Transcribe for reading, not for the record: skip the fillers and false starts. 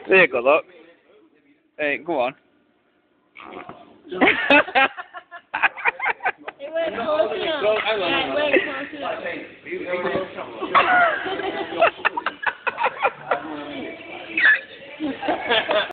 There you go, look. Hey, go on. It went close enough. Yeah, it went close enough.